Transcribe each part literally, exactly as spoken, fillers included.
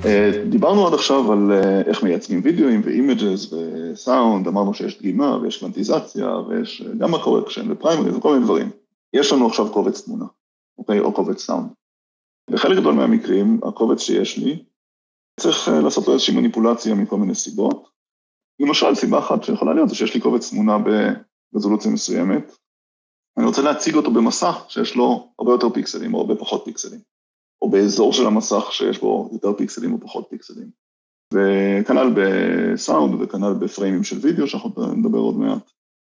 דיברנו עד עכשיו על איך מייצגים וידאוים ואימג'ז וסאונד, אמרנו שיש דגימה ויש קוונטיזציה ויש גם הקורקשן ופריימריז וכל מיני דברים. יש לנו עכשיו קובץ תמונה, אוקיי? או קובץ סאונד. בחלק גדול מהמקרים, הקובץ שיש לי, צריך לעשות לו איזושהי מניפולציה מכל מיני סיבות. למשל, סיבה אחת שיכולה להיות זה שיש לי קובץ תמונה ברזולוציה מסוימת, אני רוצה להציג אותו במסך שיש לו הרבה יותר פיקסלים או הרבה פחות פיקסלים. או באזור של המסך שיש בו יותר פיקסלים או פחות פיקסלים. וכנ"ל בסאונד וכנ"ל בפריימים של וידאו, שאנחנו נדבר עוד מעט.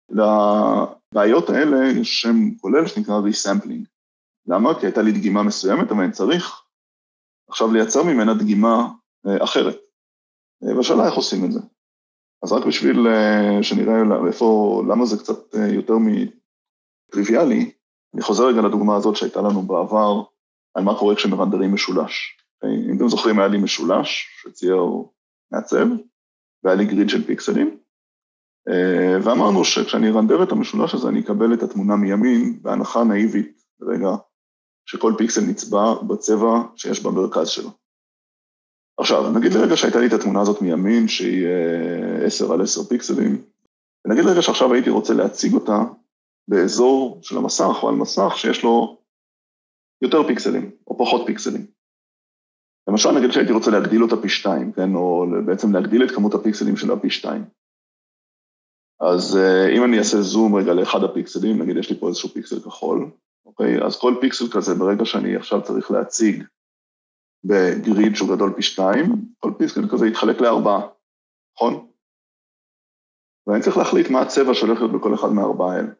לבעיות האלה יש שם כולל שנקרא ריסמפלינג. למה? כי הייתה לי דגימה מסוימת, אבל אני צריך עכשיו לייצר ממנה דגימה אחרת. והשאלה איך עושים את זה. אז רק בשביל שנראה איפה, למה זה קצת יותר מטריוויאלי, אני חוזר רגע לדוגמה הזאת שהייתה לנו בעבר, על מה קורה כשמרנדרים משולש. אם אתם זוכרים, היה לי משולש, שצייר מעצב, והיה לי גריד של פיקסלים, ואמרנו שכשאני ארנדר את המשולש הזה, אני אקבל את התמונה מימין, בהנחה נאיבית, ברגע שכל פיקסל נצבע בצבע שיש במרכז שלו. עכשיו, נגיד לרגע שהייתה לי את התמונה הזאת מימין, שהיא עשר על עשר פיקסלים, ונגיד לרגע שעכשיו הייתי רוצה להציג אותה באזור של המסך, או על מסך שיש לו יותר פיקסלים, או פחות פיקסלים. למשל, נגיד שהייתי רוצה להגדיל אותה פי שתיים, כן? או בעצם להגדיל את כמות הפיקסלים שלה פי שתיים. אז אם אני אעשה זום רגע לאחד הפיקסלים, נגיד יש לי פה איזשהו פיקסל כחול, אוקיי? אז כל פיקסל כזה, ברגע שאני עכשיו צריך להציג בגריד שהוא גדול פי שתיים, כל פיקסל כזה יתחלק לארבעה, נכון? ואני צריך להחליט מה הצבע שהולך להיות בכל אחד מהארבעה האלה.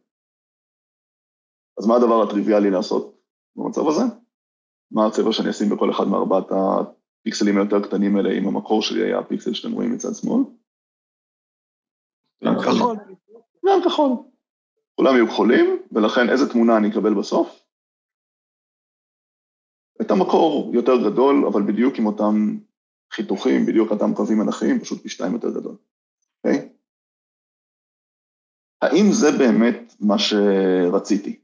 אז מה הדבר הטריוויאלי לעשות במצב הזה? מה הצבע שאני אשים בכל אחד מארבעת הפיקסלים היותר קטנים האלה, אם המקור שלי היה הפיקסל שאתם רואים מצד שמאל? גם כחול. גם כחול. כולם יהיו כחולים, ולכן איזה תמונה אני אקבל בסוף? את המקור יותר גדול, אבל בדיוק עם אותם חיתוכים, בדיוק אותם קווים מנחים, פשוט פי שתיים יותר גדול. אוקיי? האם זה באמת מה שרציתי?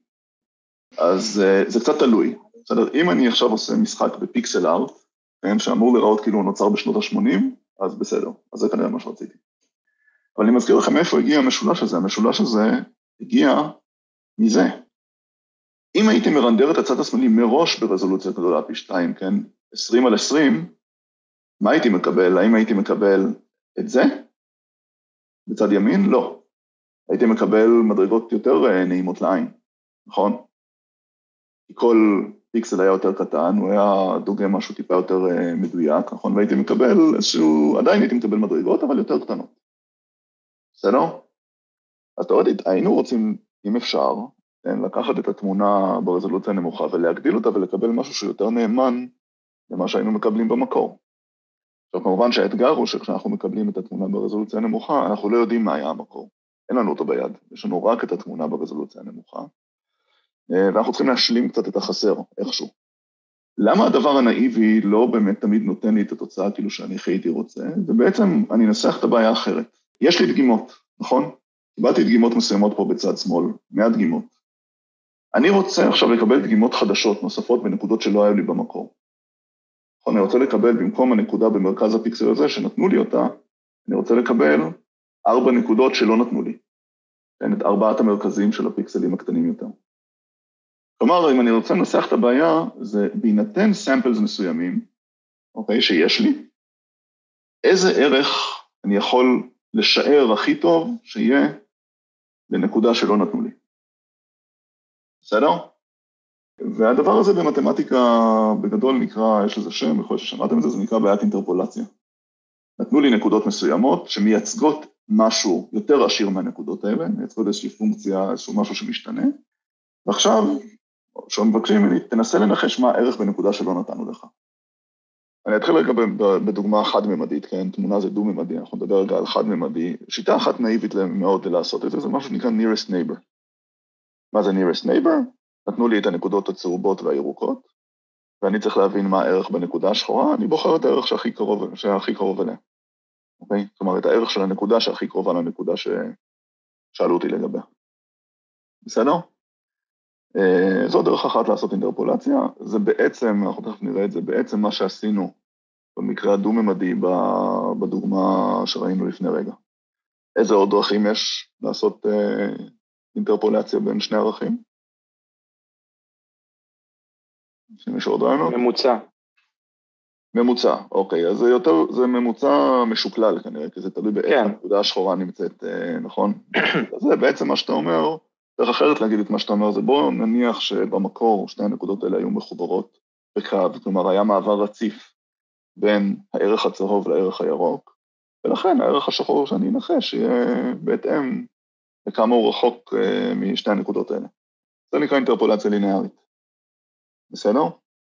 אז זה קצת תלוי. בסדר, אם אני עכשיו עושה משחק בפיקסל ארט, כן, שאמור לראות כאילו הוא נוצר בשנות ה-שמונים, אז בסדר, אז זה כנראה מה שרציתי. אבל אני מזכיר לכם איפה הגיע המשולש הזה, המשולש הזה הגיע מזה. אם הייתי מרנדר את הצד השמאלי מראש ברזולוציה גדולה פי שתיים, כן, עשרים על עשרים, מה הייתי מקבל? האם הייתי מקבל את זה? בצד ימין? לא. הייתי מקבל מדרגות יותר נעימות לעין, נכון? כי כל פיקסל היה יותר קטן, הוא היה דוגם משהו טיפה יותר מדויק, נכון? והייתי מקבל איזשהו, עדיין הייתי מקבל מדרגות, אבל יותר קטנות. בסדר? אז תאורטית, היינו רוצים, אם אפשר, כן, לקחת את התמונה ברזולוציה הנמוכה ולהגדיל אותה ולקבל משהו שיותר נאמן למה שהיינו מקבלים במקור. עכשיו, כמובן שהאתגר הוא שכשאנחנו מקבלים את התמונה ברזולוציה הנמוכה, אנחנו לא יודעים מה היה המקור. אין לנו אותו ביד, יש לנו רק את התמונה ברזולוציה הנמוכה. ואנחנו צריכים להשלים קצת את החסר, איכשהו. למה הדבר הנאיבי לא באמת תמיד נותן לי את התוצאה כאילו שאני חייתי רוצה? ובעצם אני אנסח את הבעיה אחרת. יש לי דגימות, נכון? קיבלתי דגימות מסוימות פה בצד שמאל, מאה דגימות. אני רוצה עכשיו לקבל דגימות חדשות נוספות בנקודות שלא היו לי במקור. נכון, אני רוצה לקבל במקום הנקודה במרכז הפיקסל הזה שנתנו לי אותה, אני רוצה לקבל ארבע נקודות שלא נתנו לי. כן, את ארבעת המרכזים של הפיקסלים הקטנים יותר. כלומר, אם אני רוצה לנסח את הבעיה, זה בהינתן סמפלס מסוימים, אוקיי, שיש לי, איזה ערך אני יכול לשער הכי טוב שיהיה לנקודה שלא נתנו לי. בסדר? והדבר הזה במתמטיקה בגדול נקרא, יש לזה שם, יכול להיות ששמעתם את זה, זה נקרא בעיית אינטרפולציה. נתנו לי נקודות מסוימות שמייצגות משהו יותר עשיר מהנקודות האלה, מייצגות איזושהי פונקציה, איזשהו משהו שמשתנה, ועכשיו, כשמבקשים ממני, תנסה לנחש מה הערך בנקודה שלא נתנו לך. אני אתחיל רגע בדוגמה חד-ממדית, כן? תמונה זה דו-ממדי, אנחנו נדבר רגע על חד-ממדי. שיטה אחת נאיבית מאוד לעשות את זה, זה משהו שנקרא nearest neighbor. מה זה nearest neighbor? נתנו לי את הנקודות הצהובות והירוקות, ואני צריך להבין מה הערך בנקודה השחורה, אני בוחר את הערך שהכי קרוב, שהכי קרוב אליה. אוקיי? זאת אומרת, את הערך של הנקודה שהכי קרובה לנקודה ששאלו אותי לגביה. בסדר? זו דרך אחת לעשות אינטרפולציה, זה בעצם, אנחנו תכף נראה את זה, בעצם מה שעשינו במקרה הדו-ממדי בדוגמה שראינו לפני רגע. איזה עוד דרכים יש לעשות אה, אינטרפולציה בין שני ערכים? שמישהו עוד רעיונות? ממוצע. ממוצע, אוקיי, אז זה יותר, זה ממוצע משוקלל כנראה, כי זה תלוי באיך כן. הנקודה השחורה נמצאת, אה, נכון? אז זה בעצם מה שאתה אומר, דרך אחרת להגיד את מה שאתה אומר, זה בוא נניח שבמקור שתי הנקודות האלה היו מחוברות בקו, כלומר היה מעבר רציף בין הערך הצהוב לערך הירוק, ולכן הערך השחור שאני אנחש יהיה בהתאם לכמה הוא רחוק uh, משתי הנקודות האלה. זה נקרא אינטרפולציה לינארית. בסדר?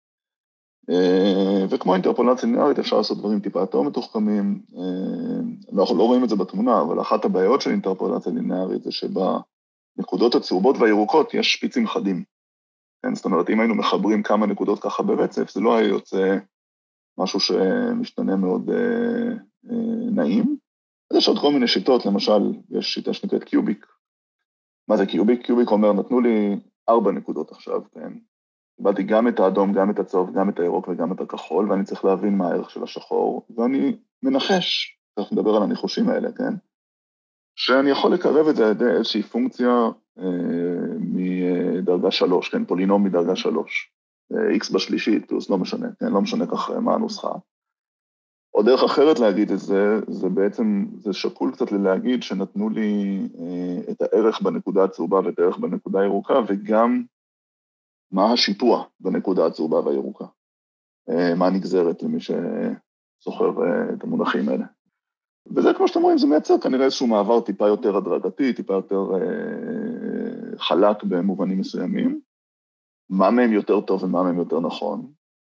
Uh, וכמו אינטרפולציה לינארית אפשר לעשות דברים טיפה יותר מתוחכמים, uh, אנחנו לא רואים את זה בתמונה, אבל אחת הבעיות של אינטרפולציה לינארית זה שבנקודות הצהובות והירוקות יש שפיצים חדים. כן? זאת אומרת, אם היינו מחברים כמה נקודות ככה ברצף, זה לא היה יוצא משהו שמשתנה מאוד uh, uh, נעים. אז יש עוד כל מיני שיטות, למשל, יש שיטה שנקראת קיוביק. מה זה קיוביק? קיוביק אומר, נתנו לי ארבע נקודות עכשיו, כן? קיבלתי גם את האדום, גם את הצהוב, גם את הירוק וגם את הכחול, ואני צריך להבין מה הערך של השחור, ואני מנחש, צריך לדבר על הניחושים האלה, כן? שאני יכול לקרב את זה על ידי איזושהי פונקציה אה, מדרגה שלוש, כן? פולינום מדרגה שלוש. אה, X בשלישית, פלוס לא משנה, כן? לא משנה כך מה הנוסחה. או דרך אחרת להגיד את זה, זה בעצם, זה שקול קצת ללהגיד שנתנו לי אה, את הערך בנקודה הצהובה ואת הערך בנקודה הירוקה, וגם מה השיפוע בנקודה הצהובה והירוקה. אה, מה נגזרת למי שזוכר אה, את המונחים האלה. וזה, כמו שאתם רואים, זה מייצר כנראה איזשהו מעבר טיפה יותר הדרגתי, טיפה יותר אה, חלק במובנים מסוימים. מה מהם יותר טוב ומה מהם יותר נכון.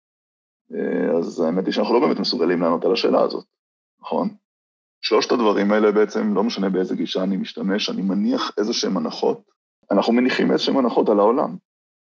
אז האמת היא שאנחנו לא באמת מסוגלים לענות על השאלה הזאת, נכון? שלושת הדברים האלה בעצם, לא משנה באיזה גישה אני משתמש, אני מניח איזשהם הנחות, אנחנו מניחים איזשהם הנחות על העולם.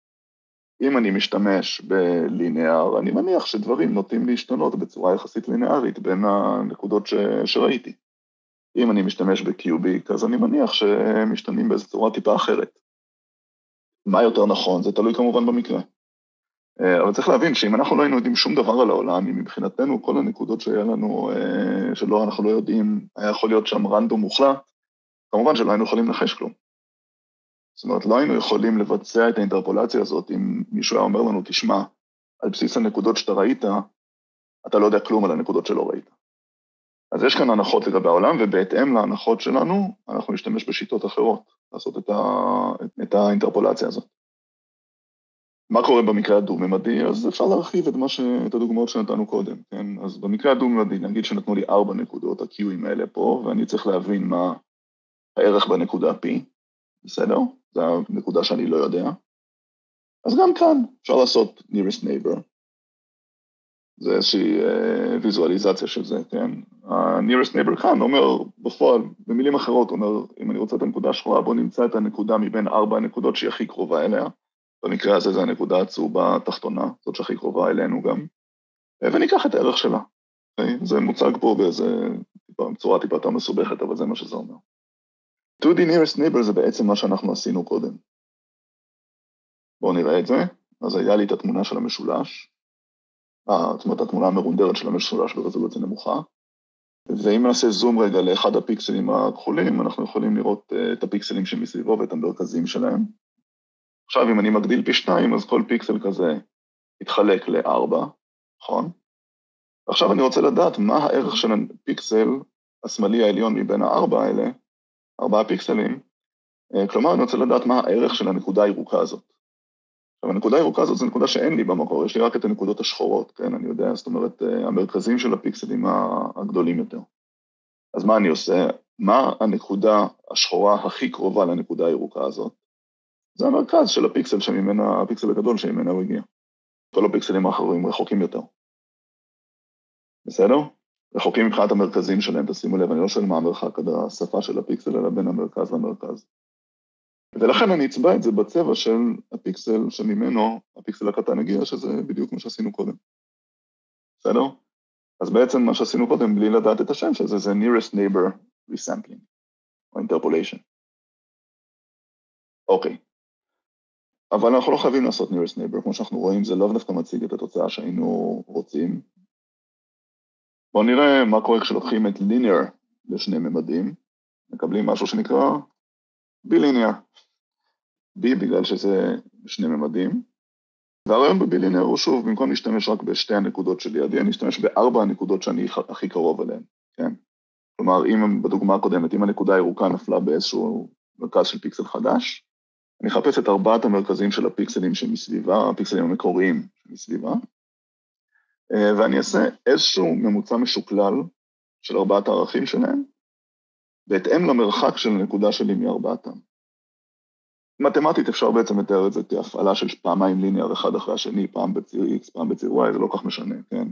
אם אני משתמש בליניאר, אני מניח שדברים נוטים להשתנות בצורה יחסית ליניארית בין הנקודות ש... שראיתי. אם אני משתמש בקיוביק, אז אני מניח שהם משתנים באיזו צורה טיפה אחרת. מה יותר נכון? זה תלוי כמובן במקרה. אבל צריך להבין שאם אנחנו לא היינו יודעים שום דבר על העולם, אם מבחינתנו כל הנקודות שהיה לנו, שלא אנחנו לא יודעים, היה יכול להיות שם רנדום מוחלט, כמובן שלא היינו יכולים לנחש כלום. זאת אומרת, לא היינו יכולים לבצע את האינטרפולציה הזאת, אם מישהו היה אומר לנו, תשמע, על בסיס הנקודות שאתה ראית, אתה לא יודע כלום על הנקודות שלא ראית. אז יש כאן הנחות לגבי העולם, ובהתאם להנחות שלנו, אנחנו נשתמש בשיטות אחרות, לעשות את, ה... את האינטרפולציה הזאת. מה קורה במקרה הדו-ממדי? אז אפשר להרחיב את, מה ש... את הדוגמאות שנתנו קודם, כן? אז במקרה הדו-ממדי, נגיד שנתנו לי ארבע נקודות, ה-Q'ים האלה פה, ואני צריך להבין מה הערך בנקודה P, בסדר? זו הנקודה שאני לא יודע. אז גם כאן אפשר לעשות nearest neighbor. זה איזושהי uh, ויזואליזציה של זה, כן? ה-nearest neighbor כאן אומר, בפועל, במילים אחרות, אומר, אם אני רוצה את הנקודה השחורה, בוא נמצא את הנקודה מבין ארבע הנקודות שהיא הכי קרובה אליה. במקרה הזה זה הנקודה הצהובה התחתונה, זאת שהכי קרובה אלינו גם, וניקח את הערך שלה. Okay? זה מוצג פה באיזה צורה טיפה יותר מסובכת, אבל זה מה שזה אומר. טו די nearest neighbor זה בעצם מה שאנחנו עשינו קודם. בואו נראה את זה. אז היה לי את התמונה של המשולש, אה, זאת אומרת, התמונה המרונדרת של המשולש ברזולוציה נמוכה, ואם נעשה זום רגע לאחד הפיקסלים הכחולים, אנחנו יכולים לראות את הפיקסלים שמסביבו ואת המרכזים שלהם. עכשיו, אם אני מגדיל פי שתיים, אז כל פיקסל כזה יתחלק לארבע, נכון? עכשיו אני רוצה לדעת מה הערך של הפיקסל השמאלי העליון מבין הארבע האלה, ארבעה פיקסלים, כלומר אני רוצה לדעת מה הערך של הנקודה הירוקה הזאת. עכשיו, הנקודה הירוקה הזאת זו נקודה שאין לי במקור, יש לי רק את הנקודות השחורות, כן? אני יודע, זאת אומרת, המרכזים של הפיקסלים הגדולים יותר. אז מה אני עושה? מה הנקודה השחורה הכי קרובה לנקודה הירוקה הזאת? זה המרכז של הפיקסל שממנה, הפיקסל הגדול שממנה הוא הגיע. כל הפיקסלים האחרים רחוקים יותר. בסדר? רחוקים מבחינת המרכזים שלהם, תשימו לב, אני לא שואל מה המרחק עד השפה של הפיקסל, אלא בין המרכז למרכז. ולכן אני אצבע את זה בצבע של הפיקסל שממנו, הפיקסל הקטן הגיע, שזה בדיוק מה שעשינו קודם. בסדר? אז בעצם מה שעשינו קודם, בלי לדעת את השם של זה, זה nearest neighbor resampling, או interpolation. אוקיי. אבל אנחנו לא חייבים לעשות nearest neighbor, כמו שאנחנו רואים, זה לא דווקא מציג את התוצאה שהיינו רוצים. בואו נראה מה קורה כשלוקחים את linear לשני ממדים, מקבלים משהו שנקרא bilinear. b בגלל שזה שני ממדים, והרעיון בbilinear הוא שוב, במקום להשתמש רק בשתי הנקודות שלידי, אני אשתמש בארבע הנקודות שאני הכי קרוב אליהן, כן? כלומר, אם בדוגמה הקודמת, אם הנקודה הירוקה נפלה באיזשהו מרכז של פיקסל חדש, אני אחפש את ארבעת המרכזים של הפיקסלים שמסביבה, הפיקסלים המקוריים שמסביבה, ואני אעשה איזשהו ממוצע משוקלל של ארבעת הערכים שלהם, בהתאם למרחק של הנקודה שלי מארבעתם. מתמטית אפשר בעצם לתאר את זה כהפעלה של פעמיים ליניאר אחד אחרי השני, פעם בציר X, פעם בציר Y, זה לא כך משנה, כן?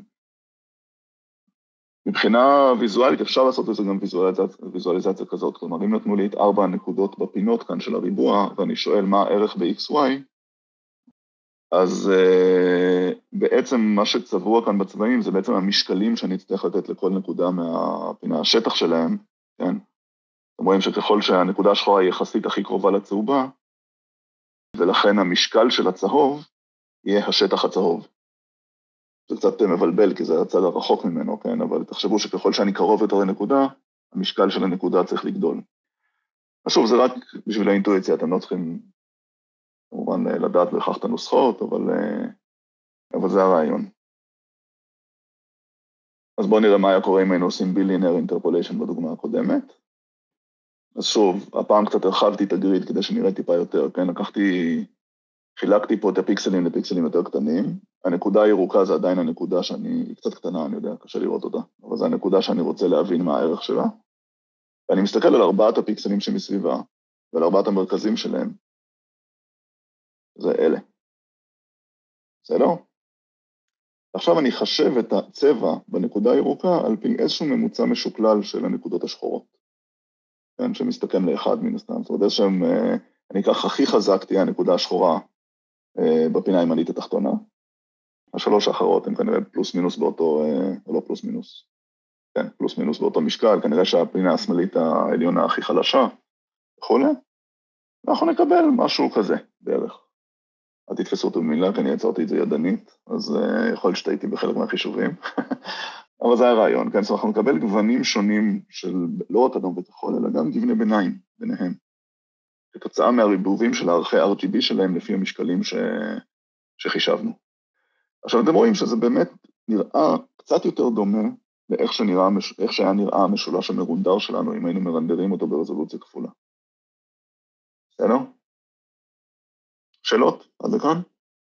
מבחינה ויזואלית אפשר לעשות את זה גם ויזואליזציה, ויזואליזציה כזאת, כלומר, אם נתנו לי את ארבע הנקודות בפינות כאן של הריבוע, ואני שואל מה הערך ב-X Y, אז uh, בעצם מה שצבוע כאן בצבעים, זה בעצם המשקלים שאני אצטרך לתת לכל נקודה מהפינה, השטח שלהם, כן? אתם רואים שככל שהנקודה השחורה היא יחסית הכי קרובה לצהובה, ולכן המשקל של הצהוב יהיה השטח הצהוב. זה קצת מבלבל, כי זה הצד הרחוק ממנו, כן? אבל תחשבו שככל שאני קרוב יותר לנקודה, המשקל של הנקודה צריך לגדול. שוב, זה רק בשביל האינטואיציה, אתם לא צריכים כמובן לדעת בהכרח את הנוסחות, אבל, אבל זה הרעיון. אז בואו נראה מה היה קורה אם היינו עושים bilinear interpolation בדוגמה הקודמת. אז שוב, הפעם קצת הרחבתי את הגריד כדי שנראה טיפה יותר, כן? לקחתי, חילקתי פה את הפיקסלים לפיקסלים יותר קטנים. הנקודה הירוקה זה עדיין הנקודה שאני, היא קצת קטנה, אני יודע, קשה לראות אותה, אבל זה הנקודה שאני רוצה להבין מה הערך שלה. ואני מסתכל על ארבעת הפיקסלים שמסביבה, ועל ארבעת המרכזים שלהם. זה אלה. בסדר? עכשיו אני אחשב את הצבע בנקודה הירוקה על פי איזשהו ממוצע משוקלל של הנקודות השחורות. כן, שמסתכם לאחד מן הסתם. זאת אומרת, איזשהם, אני אקח הכי חזק תהיה הנקודה השחורה בפינה הימנית התחתונה. השלוש האחרות הן כנראה פלוס מינוס באותו, או לא פלוס מינוס. כן, פלוס מינוס באותו משקל, כנראה שהפינה השמאלית העליונה הכי חלשה, וכו'. ואנחנו נקבל משהו כזה, בערך. אל תתפסו אותו במילה, כי אני יצרתי את זה ידנית, אז uh, יכול להיות שטעיתי בחלק מהחישובים. אבל זה הרעיון, כן? זאת אומרת, אנחנו נקבל גוונים שונים של לא רק אדום וכחול, אלא גם גווני ביניים ביניהם. כתוצאה מהריבובים של הערכי אר ג'י בי שלהם לפי המשקלים ש... שחישבנו. עכשיו, אתם רואים שזה באמת נראה קצת יותר דומה לאיך שנראה, איך שהיה נראה המשולש המרונדר שלנו, אם היינו מרנדרים אותו ברזולוציה כפולה. בסדר? שאלות? עד לכאן?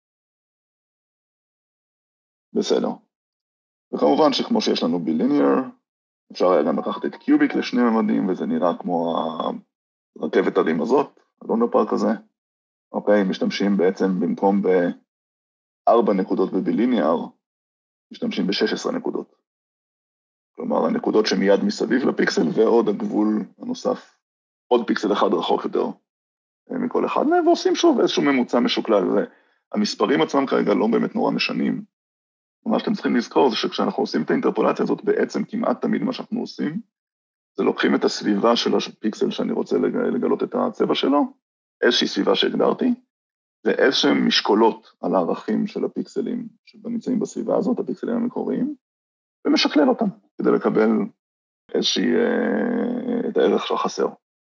בסדר. וכמובן שכמו שיש לנו bilinear, אפשר היה גם לקחת את קיוביק לשני ממדים, וזה נראה כמו הרכבת הרים הזאת, הלונה פארק הזה. אוקיי, משתמשים בעצם במקום בארבע נקודות בbilinear, משתמשים ב-שש עשרה נקודות. כלומר, הנקודות שמיד מסביב לפיקסל, ועוד הגבול הנוסף, עוד פיקסל אחד רחוק יותר מכל אחד מהם, ועושים שוב איזשהו ממוצע משוקלל. המספרים עצמם כרגע לא באמת נורא משנים. מה שאתם צריכים לזכור זה שכשאנחנו עושים את האינטרפולציה הזאת, בעצם כמעט תמיד מה שאנחנו עושים, זה לוקחים את הסביבה של הפיקסל שאני רוצה לגלות את הצבע שלו, איזושהי סביבה שהגדרתי, ואיזשהם משקולות על הערכים של הפיקסלים שנמצאים בסביבה הזאת, הפיקסלים המקוריים, ומשקלל אותם כדי לקבל איזושהי, את הערך שהחסר.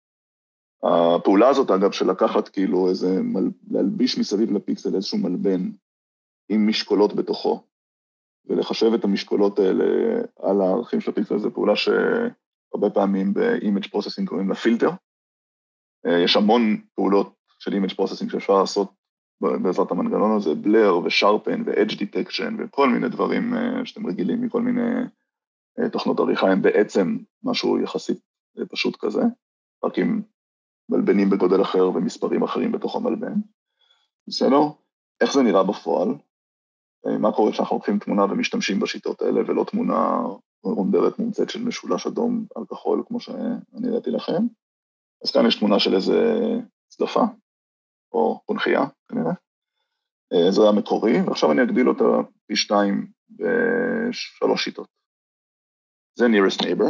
הפעולה הזאת, אגב, של לקחת כאילו איזה, להלביש מסביב לפיקסל איזשהו מלבן עם משקולות בתוכו, ולחשב את המשקולות האלה על הערכים של הפיקסל, זו פעולה שהרבה פעמים ב-image processing קוראים לה פילטר. יש המון פעולות של image processing שאפשר לעשות בעזרת המנגנון הזה, בלר ושרפן ו-edge detection וכל מיני דברים שאתם רגילים מכל מיני תוכנות עריכה, הם בעצם משהו יחסית פשוט כזה, רק עם מלבנים בגודל אחר ומספרים אחרים בתוך המלבן. בסדר? איך זה נראה בפועל? מה קורה כשאנחנו לוקחים תמונה ומשתמשים בשיטות האלה, ולא תמונה רונדרת מומצאת של משולש אדום על כחול, כמו שאני ראיתי לכם. אז כאן יש תמונה של איזה צלפה, או קונחייה, כנראה. זה המקורי, ועכשיו אני אגדיל אותה פי שתיים בשלוש שיטות. זה nearest neighbor,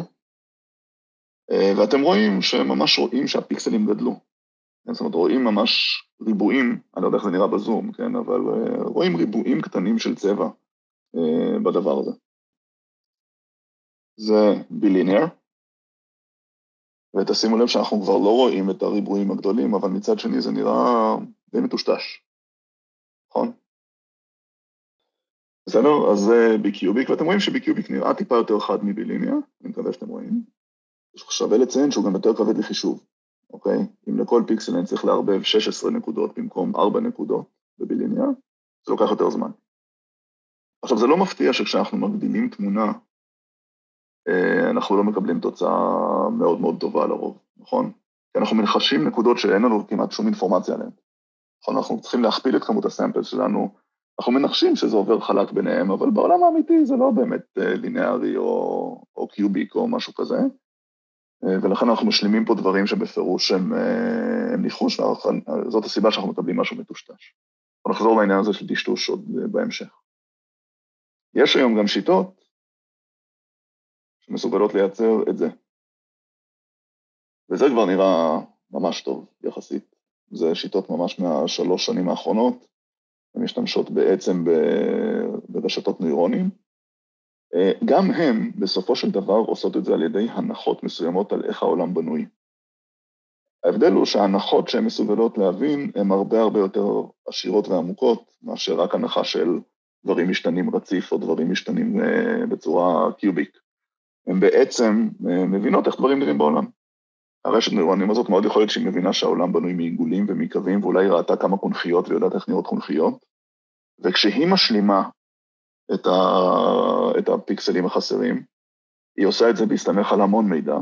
ואתם רואים שממש רואים שהפיקסלים גדלו. זאת אומרת, רואים ממש ריבועים, אני לא יודע איך זה נראה בזום, כן, אבל רואים ריבועים קטנים של צבע בדבר הזה. זה בליניאר, ותשימו לב שאנחנו כבר לא רואים את הריבועים הגדולים, אבל מצד שני זה נראה די מטושטש, נכון? בסדר? אז זה ביקיוביק, ואתם רואים שביקיוביק נראה טיפה יותר חד מבליניאר, אני מקווה שאתם רואים. שווה לציין שהוא גם יותר כבד לחישוב, אוקיי? אם לכל פיקסל אני צריך לערבב שש עשרה נקודות במקום ארבע נקודות בבליניאר, זה לוקח יותר זמן. עכשיו, זה לא מפתיע שכשאנחנו מגדילים תמונה, אנחנו לא מקבלים תוצאה מאוד מאוד טובה לרוב, נכון? כי אנחנו מנחשים נקודות שאין לנו כמעט שום אינפורמציה עליהן. נכון, אנחנו צריכים להכפיל את כמות הסמפל שלנו, אנחנו מנחשים שזה עובר חלק ביניהם, אבל בעולם האמיתי זה לא באמת ליניארי או, או קיוביק או משהו כזה, ולכן אנחנו משלימים פה דברים שבפירוש הם, הם ניחוש, זאת הסיבה שאנחנו מקבלים משהו מטושטש. בוא נחזור לעניין הזה של דשטוש עוד בהמשך. יש היום גם שיטות שמסוגלות לייצר את זה. וזה כבר נראה ממש טוב יחסית. זה שיטות ממש מהשלוש שנים האחרונות, הן משתמשות בעצם ברשתות נוירונים. גם הם בסופו של דבר עושות את זה על ידי הנחות מסוימות על איך העולם בנוי. ההבדל הוא שההנחות שהן מסוגלות להבין הן הרבה הרבה יותר עשירות ועמוקות, מאשר רק הנחה של דברים משתנים רציף או דברים משתנים בצורה קיוביק. הן בעצם מבינות איך דברים נראים בעולם. הרשת נוירונים הזאת מאוד יכול להיות שהיא מבינה שהעולם בנוי מעיגולים ומקווים, ואולי ראתה כמה קונכיות ויודעת איך נראות קונכיות, וכשהיא משלימה את, ה... את הפיקסלים החסרים, היא עושה את זה בהסתמך על המון מידע,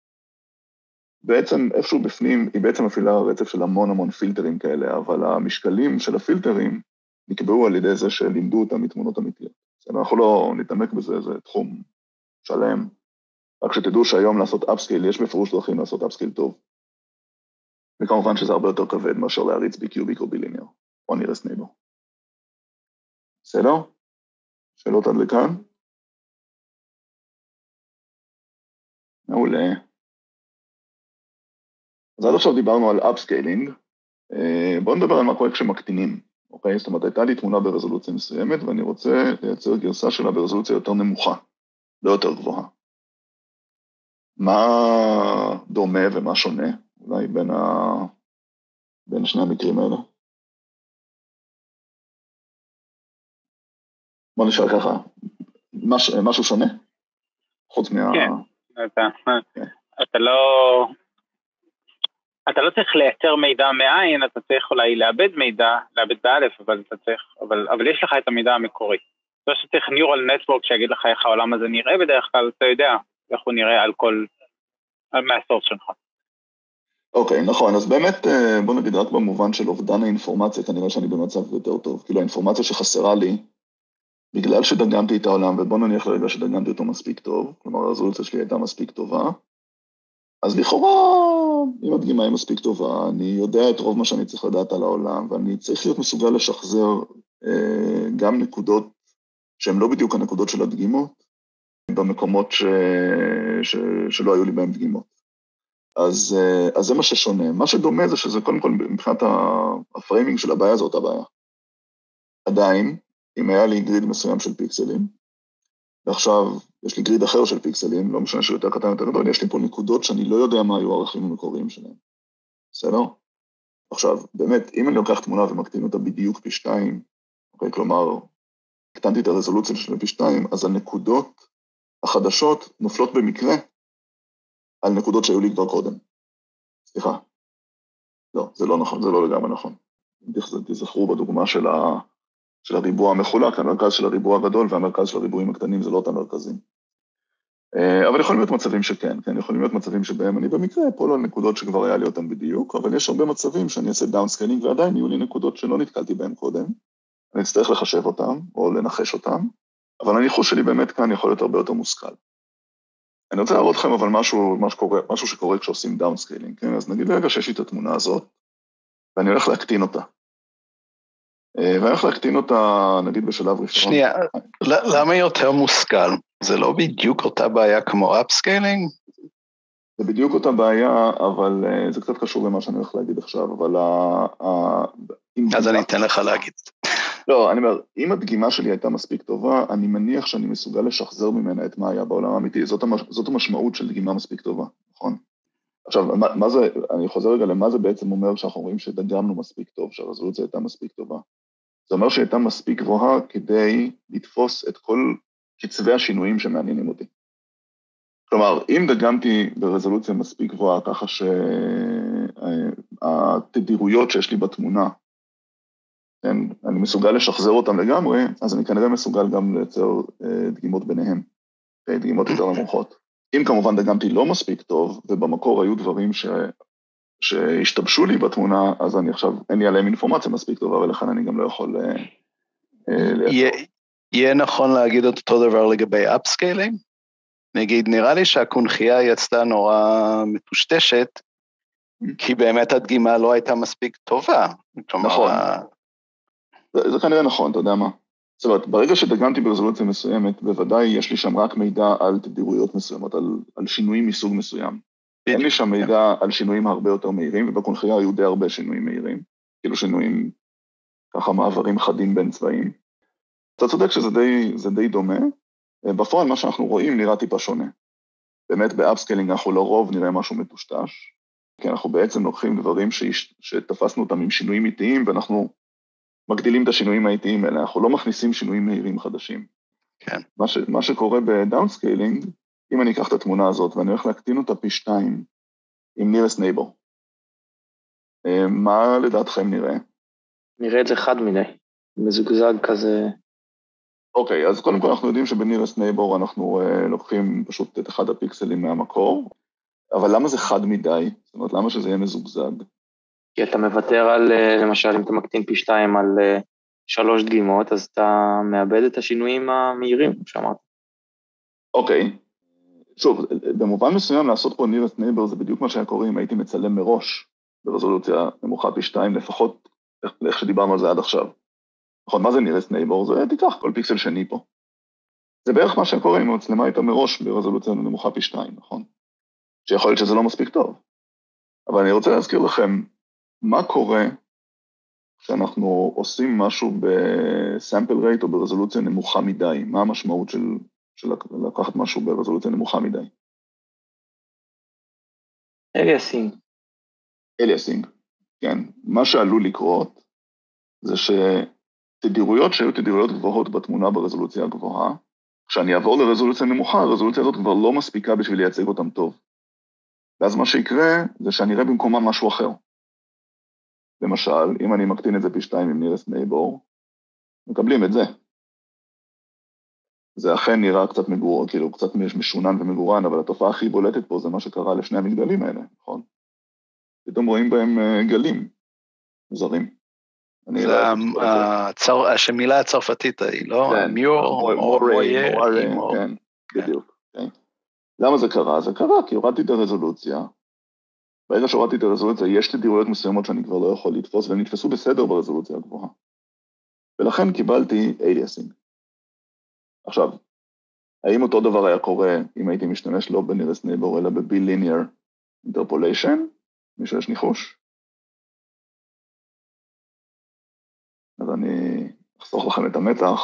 בעצם איפשהו בפנים, היא בעצם מפעילה רצף של המון המון פילטרים כאלה, אבל המשקלים של הפילטרים נקבעו על ידי זה שלימדו אותם מתמונות אמיתיות. אנחנו לא נתעמק בזה, זה תחום שלם, רק שתדעו שהיום לעשות אפסקייל, יש בפירוש דרכים לעשות אפסקייל טוב. וכמובן שזה הרבה יותר כבד מאשר להריץ ביקיוביק או בליניאר, או נירסט נייבר. בסדר? שאלות עד לכאן? מעולה. אז עד עכשיו דיברנו על אפסקיילינג, בואו נדבר על מה קורה כשמקטינים, אוקיי? זאת אומרת, הייתה לי תמונה ברזולוציה מסוימת, ואני רוצה לייצר גרסה שלה ברזולוציה יותר נמוכה, לא יותר גבוהה. מה דומה ומה שונה, אולי בין, ה... בין שני המקרים האלה? בוא נשאר ככה, מש... משהו שונה? חוץ מה... כן, אתה, כן. אתה לא... אתה לא צריך לייצר מידע מאין, אתה צריך אולי לאבד מידע, לאבד באלף, אבל אתה צריך, אבל, אבל יש לך את המידע המקורי. זה שצריך ניורל נטוורק שיגיד לך איך העולם הזה נראה בדרך כלל, אתה יודע איך הוא נראה על כל, על מהסורס שלך. אוקיי, נכון, אז באמת בוא נגיד רק במובן של אובדן האינפורמציה, כנראה שאני במצב יותר טוב, כאילו האינפורמציה שחסרה לי, בגלל שדגמתי את העולם, ובוא נניח לרגע שדגמתי אותו מספיק טוב, כלומר הרזולוציה שלי הייתה מספיק טובה, אז לכאורה, אם הדגימה היא מספיק טובה, אני יודע את רוב מה שאני צריך לדעת על העולם, ואני צריך להיות מסוגל לשחזר אה, גם נקודות שהן לא בדיוק הנקודות של הדגימות, במקומות ש... ש... שלא היו לי בהם דגימות. אז, אה, אז זה מה ששונה. מה שדומה זה שזה קודם כל מבחינת הפריימינג של הבעיה, זו אותה בעיה. עדיין, אם היה לי גריד מסוים של פיקסלים, ועכשיו יש לי גריד אחר של פיקסלים, לא משנה שיותר קטן יותר גדול, יש לי פה נקודות שאני לא יודע מה היו הערכים המקוריים שלהם. בסדר? עכשיו, באמת, אם אני לוקח תמונה ומקטין אותה בדיוק פי שתיים, אוקיי, כלומר, הקטנתי את הרזולוציה של פי שתיים, אז הנקודות החדשות נופלות במקרה על נקודות שהיו לי כבר קודם. סליחה. לא, זה לא נכון, זה לא לגמרי נכון. תזכרו בדוגמה של ה... של הריבוע המחולק, המרכז של הריבוע הגדול והמרכז של הריבועים הקטנים, זה לא אותם מרכזים. אבל יכולים להיות מצבים שכן, כן, יכולים להיות מצבים שבהם אני במקרה פה לא נקודות שכבר היה לי אותם בדיוק, אבל יש הרבה מצבים שאני אעשה דאונסקיילינג, ועדיין יהיו לי נקודות שלא נתקלתי בהן קודם, אני אצטרך לחשב אותם, או לנחש אותם, אבל הניחוש שלי באמת כאן יכול להיות הרבה יותר מושכל. אני רוצה להראות לכם אבל משהו, משהו, שקורה, משהו שקורה כשעושים דאונסקיילינג, כן, אז נגיד רגע שיש לי את התמונה הזאת, ואני הולך להקטין אותה. ואני הולך להקטין אותה, נגיד בשלב ראשון. שנייה, למה יותר מושכל? זה לא בדיוק אותה בעיה כמו אפסקיילינג? זה בדיוק אותה בעיה, אבל זה קצת קשור למה שאני הולך להגיד עכשיו, אבל... אז אני אתן לך להגיד. לא, אני אומר, אם הדגימה שלי הייתה מספיק טובה, אני מניח שאני מסוגל לשחזר ממנה את מה היה בעולם האמיתי. זאת, המש... זאת המשמעות של דגימה מספיק טובה, נכון? עכשיו, מה, מה זה, אני חוזר רגע למה זה בעצם אומר שאנחנו רואים שדגמנו מספיק טוב, שהרזולוציה הייתה מספיק טובה. זה אומר שהייתה מספיק גבוהה כדי לתפוס את כל קצבי השינויים שמעניינים אותי. כלומר, אם דגמתי ברזולוציה מספיק גבוהה, ככה שהתדירויות שיש לי בתמונה, כן, אני מסוגל לשחזר אותם לגמרי, אז אני כנראה מסוגל גם לייצר דגימות ביניהם, דגימות יותר נמוכות. אם כמובן דגמתי לא מספיק טוב, ובמקור היו דברים ש... שהשתבשו לי בתמונה, אז אני עכשיו, אין לי עליהם אינפורמציה מספיק טובה, ולכן אני גם לא יכול לייצר. יהיה נכון להגיד את אותו דבר לגבי אפסקיילינג? נגיד, נראה לי שהקונחייה יצאה נורא מטושטשת, כי באמת הדגימה לא הייתה מספיק טובה. נכון. זה, זה כנראה נכון, אתה יודע מה? זאת אומרת, ברגע שדגמתי ברזולוציה מסוימת, בוודאי יש לי שם רק מידע על תדירויות מסוימות, על, על שינויים מסוג מסוים. אין לי שם מידע על שינויים הרבה יותר מהירים, ובקונחייה היו די הרבה שינויים מהירים, כאילו שינויים, ככה מעברים חדים בין צבעים. אתה צודק שזה די, זה די דומה, בפועל מה שאנחנו רואים נראה טיפה שונה. באמת באפסקיילינג אנחנו לרוב נראה משהו מטושטש, כי אנחנו בעצם לוקחים דברים שיש, שתפסנו אותם עם שינויים איטיים, ואנחנו מגדילים את השינויים האיטיים האלה, אנחנו לא מכניסים שינויים מהירים חדשים. כן. מה, ש, מה שקורה בדאונסקיילינג, אם אני אקח את התמונה הזאת ואני הולך להקטין אותה פי שתיים עם nearest neighbor, מה לדעתכם נראה? נראה את זה חד מדי, מזוגזג כזה. אוקיי, אז קודם כל אנחנו יודעים שב-nearest neighbor אנחנו uh, לוקחים פשוט את אחד הפיקסלים מהמקור, אבל למה זה חד מדי? זאת אומרת, למה שזה יהיה מזוגזג? כי אתה מוותר על, למשל, אם אתה מקטין פי שתיים על uh, שלוש דגימות, אז אתה מאבד את השינויים המהירים, כמו שאמרת. אוקיי. שוב, במובן מסוים לעשות פה nearest neighbor זה בדיוק מה שהיה קורה אם הייתי מצלם מראש ברזולוציה נמוכה פי שתיים, לפחות איך שדיברנו על זה עד עכשיו. נכון, מה זה nearest neighbor? זה תיקח כל פיקסל שני פה. זה בערך מה שקורה אם המצלמה הייתה מראש ברזולוציה נמוכה פי שתיים, נכון? שיכול להיות שזה לא מספיק טוב. אבל אני רוצה להזכיר לכם מה קורה כשאנחנו עושים משהו בסמפל רייט או ברזולוציה נמוכה מדי. מה המשמעות של, של לקחת משהו ברזולוציה נמוכה מדי? אליאסינג. אליאסינג, כן. מה שעלול לקרות זה שתדירויות שהיו תדירויות גבוהות בתמונה ברזולוציה הגבוהה, כשאני אעבור לרזולוציה נמוכה, הרזולוציה הזאת כבר לא מספיקה בשביל לייצג אותם טוב. ואז מה שיקרה זה שאני אראה במקומה משהו אחר. למשל, אם אני מקטין את זה פי שתיים עם nearest neighbor, מקבלים את זה. זה אכן נראה קצת מגור, כאילו קצת משונן ומגורן, אבל התופעה הכי בולטת פה זה מה שקרה לשני המגדלים האלה, נכון? פתאום רואים בהם גלים מוזרים. זה השמילה הצרפתית היא, לא? מיור, מורי, כן, בדיוק. למה זה קרה? זה קרה כי הורדתי את הרזולוציה, ברגע שהורדתי את הרזולוציה, יש תדירויות מסוימות שאני כבר לא יכול לתפוס, והם נתפסו בסדר ברזולוציה הגבוהה. ולכן קיבלתי אליאסינג. עכשיו, האם אותו דבר היה קורה אם הייתי משתמש לא ב-nearest neighbor, אלא ב-bilinear interpolation? מישהו יש ניחוש? אז אני אחסוך לכם את המתח.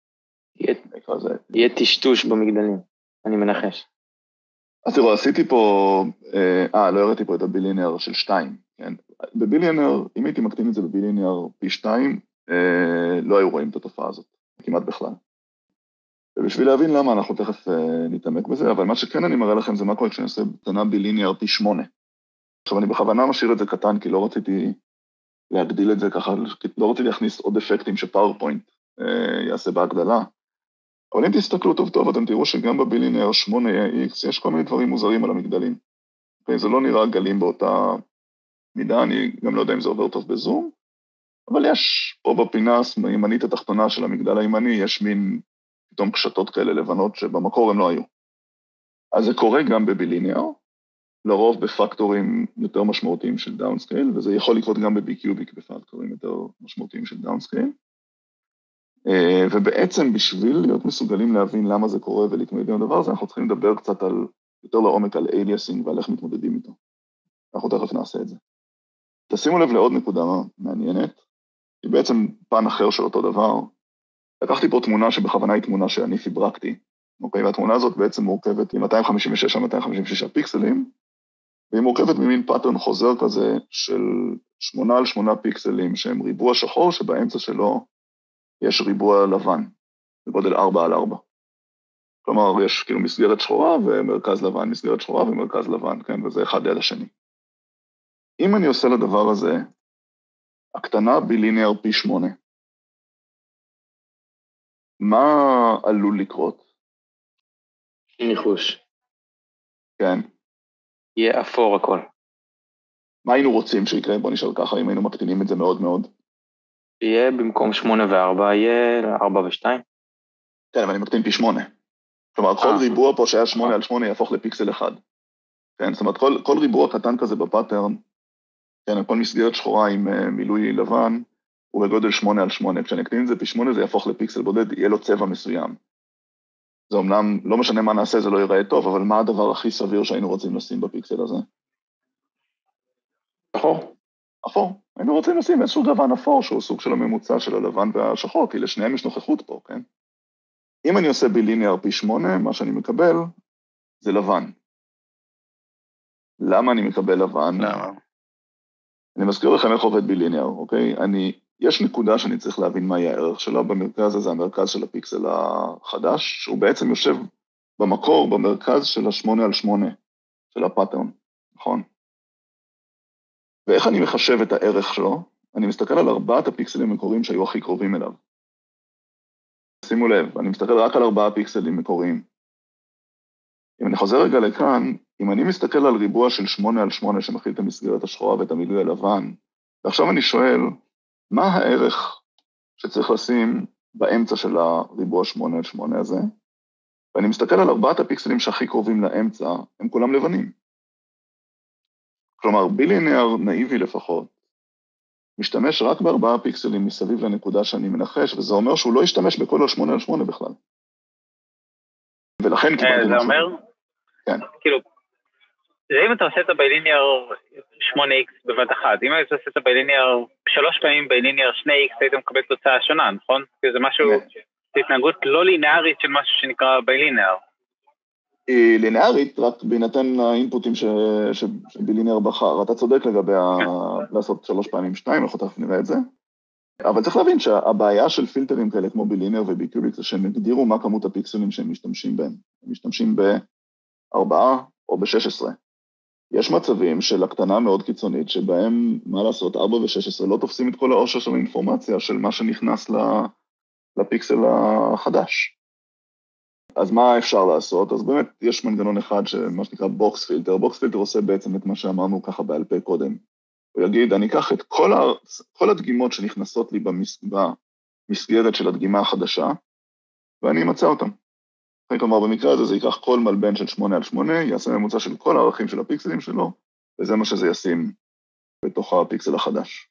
יהיה טשטוש במגדלים, אני מנחש. אז תראו, עשיתי פה, אה, לא הראיתי פה את הבילינר של שתיים, כן? בבילינר, אם הייתי מקטין את זה בבילינר פי שתיים, אה, לא היו רואים את התופעה הזאת, כמעט בכלל. ובשביל להבין למה, אנחנו תכף אה, נתעמק בזה, אבל מה שכן אני מראה לכם זה מה קורה כשאני עושה קטנה בילינר פי שמונה. עכשיו, אני בכוונה משאיר את זה קטן, כי לא רציתי להגדיל את זה ככה, לא רציתי להכניס עוד אפקטים שפאורפוינט אה, יעשה בהגדלה. אבל אם תסתכלו טוב טוב, אתם תראו שגם בבילינר שמונה אקס יש כל מיני דברים מוזרים על המגדלים. זה לא נראה גלים באותה מידה, אני גם לא יודע אם זה עובר טוב בזום, אבל יש פה בפינה הימנית התחתונה של המגדל הימני, יש מין פתאום קשתות כאלה לבנות שבמקור הם לא היו. אז זה קורה גם בבילינר, לרוב בפקטורים יותר משמעותיים של דאונסקייל, וזה יכול לקרות גם בבי-קיוביק בפקטורים יותר משמעותיים של דאונסקייל. ובעצם בשביל להיות מסוגלים להבין למה זה קורה ולהתמודד עם הדבר הזה, אנחנו צריכים לדבר קצת על, יותר לעומק על אליאסינג ועל איך מתמודדים איתו. אנחנו תכף נעשה את זה. תשימו לב לעוד נקודה מעניינת, היא בעצם פן אחר של אותו דבר. לקחתי פה תמונה שבכוונה היא תמונה שאני פיברקתי, אוקיי? והתמונה הזאת בעצם מורכבת עם מאתיים חמישים ושש עד מאתיים חמישים ושש פיקסלים, והיא מורכבת ממין פאטרן חוזר כזה של שמונה על שמונה פיקסלים שהם ריבוע שחור, שבאמצע שלו יש ריבוע לבן, בגודל ארבע על ארבע. כלומר, יש כאילו מסגרת שחורה ומרכז לבן, מסגרת שחורה ומרכז לבן, כן? וזה אחד ליד השני. אם אני עושה לדבר הזה, הקטנה בליניאר פי שמונה, מה עלול לקרות? ניחוש. כן. יהיה אפור הכל. מה היינו רוצים שיקרה? בוא נשאל ככה, אם היינו מקטינים את זה מאוד מאוד. יהיה במקום שמונה וארבע, יהיה ארבע ושתיים. כן, אבל אני מקטין פי שמונה. כלומר, כל ריבוע פה שהיה שמונה על שמונה יהפוך לפיקסל אחד. כן, זאת אומרת, כל, כל ריבוע קטן כזה בפאטרן, כן, כל מסגרת שחורה עם uh, מילוי לבן, הוא בגודל שמונה על שמונה. כשאני אקטין את זה פי שמונה, זה יהפוך לפיקסל בודד, יהיה לו צבע מסוים. זה אומנם, לא משנה מה נעשה, זה לא ייראה טוב, אבל מה הדבר הכי סביר שהיינו רוצים לשים בפיקסל הזה? אפור. אפור. היינו רוצים לשים איזשהו לבן אפור, שהוא סוג של הממוצע של הלבן והשחור, כי לשניהם יש נוכחות פה, כן? אם אני עושה בליניאר פי שמונה, מה שאני מקבל זה לבן. למה אני מקבל לבן? למה? אני מזכיר לכם איך עובד בליניאר, אוקיי? אני, יש נקודה שאני צריך להבין מהי הערך שלה במרכז הזה, המרכז של הפיקסל החדש, שהוא בעצם יושב במקור, במרכז של השמונה על שמונה, של הפאטרן, נכון? ואיך אני מחשב את הערך שלו? אני מסתכל על ארבעת הפיקסלים מקוריים שהיו הכי קרובים אליו. שימו לב, אני מסתכל רק על ארבעה פיקסלים מקוריים. אם אני חוזר רגע לכאן, אם אני מסתכל על ריבוע של שמונה על שמונה שמכיל את המסגרת השחורה ואת המילוי הלבן, ועכשיו אני שואל, מה הערך שצריך לשים באמצע של הריבוע שמונה על שמונה הזה? ואני מסתכל על ארבעת הפיקסלים שהכי קרובים לאמצע, הם כולם לבנים. כלומר, בליניאר נאיבי לפחות, משתמש רק בארבעה פיקסלים מסביב לנקודה שאני מנחש, וזה אומר שהוא לא ישתמש בכל השמונה על שמונה בכלל. ולכן קיבלתי... זה אומר? כן. כאילו, זה אם אתה עושה את הבייליניאר שמונה איקס בבת אחת, אם אתה עושה את הבייליניאר שלוש פעמים בייליניאר שני איקס, היית מקבל תוצאה שונה, נכון? כי זה משהו, זה התנהגות לא לינארית של משהו שנקרא בייליניאר. היא לינארית, רק בהינתן האינפוטים שבליניאר בחר. אתה צודק לגבי לעשות שלוש פעמים שתיים, אנחנו תכף נראה את זה. אבל צריך להבין שהבעיה של פילטרים כאלה כמו בליניאר וביקיוביק זה שהם הגדירו מה כמות הפיקסלים שהם משתמשים בהם. הם משתמשים בארבעה או בשש עשרה. יש מצבים של הקטנה מאוד קיצונית שבהם, מה לעשות, ארבע ושש עשרה לא תופסים את כל העושר של האינפורמציה של מה שנכנס לפיקסל החדש. אז מה אפשר לעשות? אז באמת יש מנגנון אחד שמה שנקרא בוקס פילטר. בוקס פילטר עושה בעצם את מה שאמרנו ככה בעל פה קודם. הוא יגיד, אני אקח את כל, ה... כל הדגימות שנכנסות לי במס... במסגרת של הדגימה החדשה, ואני אמצא אותם. כלומר, במקרה הזה זה ייקח כל מלבן של שמונה על שמונה, יעשה ממוצע של כל הערכים של הפיקסלים שלו, וזה מה שזה ישים בתוך הפיקסל החדש.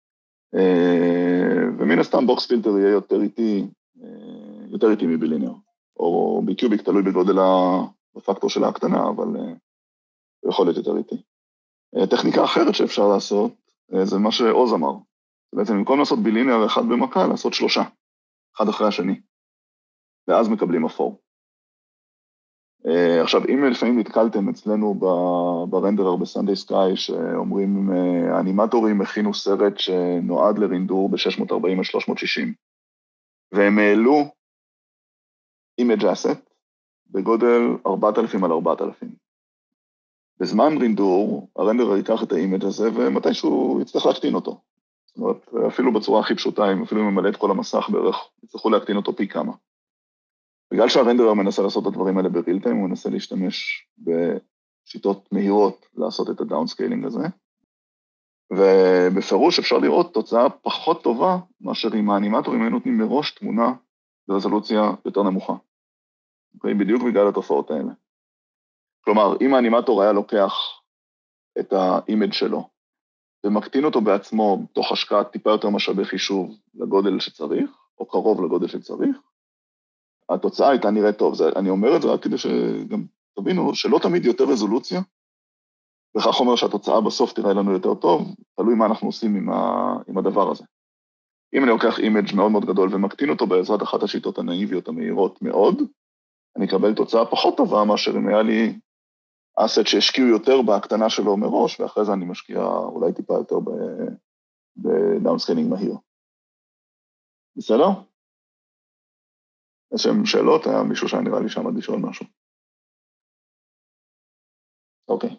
ומן הסתם בוקס פילטר יהיה יותר איטי, יותר איטי מבליניאר. או ביקיוביק תלוי בגודל הפקטור של ההקטנה, אבל הוא יכול להיות יותר איטי. טכניקה אחרת שאפשר לעשות, זה מה שעוז אמר. בעצם במקום לעשות בליניאר אחד במכה, לעשות שלושה, אחד אחרי השני, ואז מקבלים אפור. עכשיו, אם לפעמים נתקלתם אצלנו ברנדרר בסנדיי סקאי, שאומרים, האנימטורים הכינו סרט שנועד לרינדור ב-שש מאות ארבעים עד שלוש מאות שישים, והם העלו אימג' אסט בגודל ארבעת אלפים על ארבעת אלפים. בזמן רינדור, הרנדרר ייקח את האימג' הזה, ומתישהו יצטרך להקטין אותו. זאת אומרת, אפילו בצורה הכי פשוטה, אם אפילו ממלא את כל המסך בערך, יצטרכו להקטין אותו פי כמה. בגלל שהרנדרר מנסה לעשות את הדברים האלה בריל טיים, הוא מנסה להשתמש בשיטות מהירות לעשות את הדאונסקיילינג הזה, ובפירוש אפשר לראות תוצאה פחות טובה, מאשר אם האנימטורים היו נותנים מראש תמונה ברזולוציה יותר נמוכה. בדיוק בגלל התופעות האלה. כלומר, אם האנימטור היה לוקח את האימג' שלו, ומקטין אותו בעצמו תוך השקעת טיפה יותר משאבי חישוב לגודל שצריך, או קרוב לגודל שצריך, התוצאה הייתה נראית טוב. זה, אני אומר את זה רק כדי שגם תבינו שלא תמיד יותר רזולוציה, וכך אומר שהתוצאה בסוף תראה לנו יותר טוב, תלוי מה אנחנו עושים עם, ה, עם הדבר הזה. אם אני לוקח אימג' מאוד מאוד גדול ומקטין אותו בעזרת אחת השיטות הנאיביות המהירות מאוד, אני אקבל תוצאה פחות טובה מאשר אם היה לי אסט שהשקיעו יותר בהקטנה שלו מראש, ואחרי זה אני משקיע אולי טיפה יותר בדאונסקיילינג מהיר. בסדר? יש שם שאלות, היה מישהו שנראה לי שעמד לשאול משהו. אוקיי.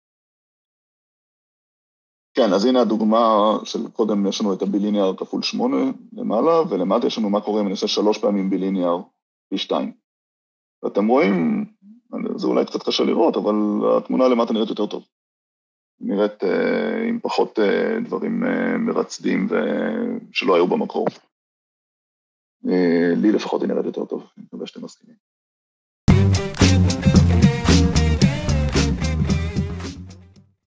כן, אז הנה הדוגמה של קודם יש לנו את הביליניאר כפול שמונה למעלה, ולמטה יש לנו מה קורה אם אני עושה שלוש פעמים ביליניאר פי שתיים. ואתם רואים, זה אולי קצת קשה לראות, אבל התמונה למטה נראית יותר טוב. נראית אה, עם פחות אה, דברים אה, מרצדים שלא היו במקור. אה, לי לפחות היא נראית יותר טוב, אני מקווה שאתם מסכימים.